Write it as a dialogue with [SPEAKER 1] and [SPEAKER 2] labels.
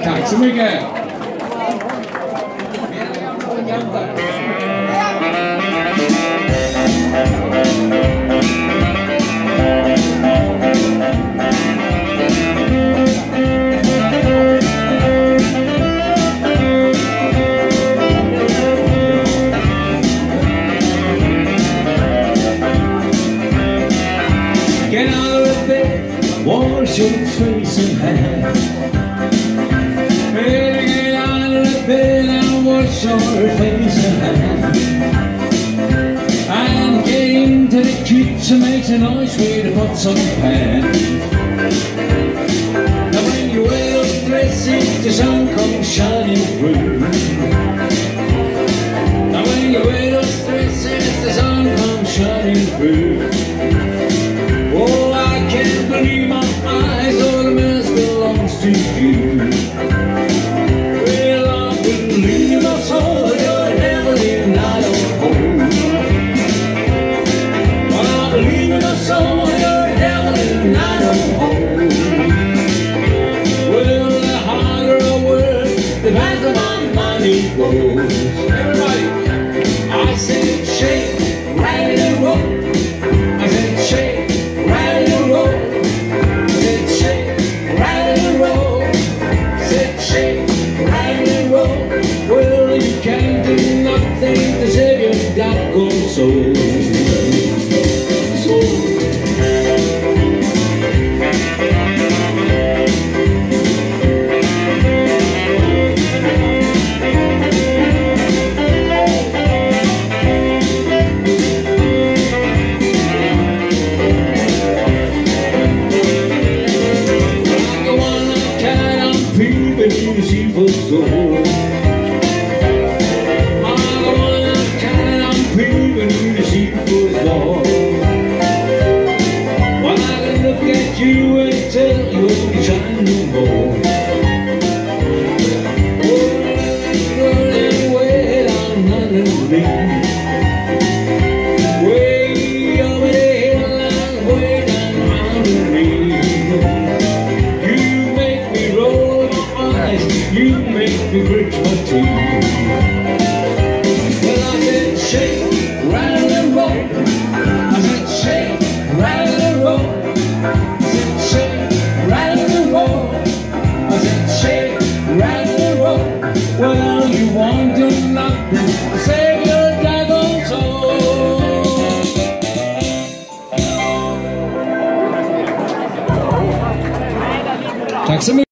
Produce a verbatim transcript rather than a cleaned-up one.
[SPEAKER 1] Tack så mycket.
[SPEAKER 2] Get out of bed, wash your face and hands. Better get out of bed and wash your face and hands. And get into the kitchen, make a noise with the pots and pans. Now when you wear those dresses, the sun comes shining through. Now when you wear those dresses, the sun comes shining through. Oh, I can't believe my eyes, all the mess belongs to you. Well, I believe my soul, you're heavenly night of home. Well, I believe my soul, you're heavenly night of home. Well, the harder I work, the faster my money goes. Everybody, I said shake, right and roll. I said shake. To save your doggone soul. Soul. Like the one I carried on peeping through the seafood door. Well, I can look at you and tell you you're trying no more. Oh, running way down under me, way over the hill and way down under me. You make me roll my eyes, you make me grit my teeth. Well, I said shake, rattle and roll. I said shake, rattle and roll. I said shake, rattle and roll. I said shake, rattle and roll. Well, you want to nothing, save your daggone soul. Tack så mycket.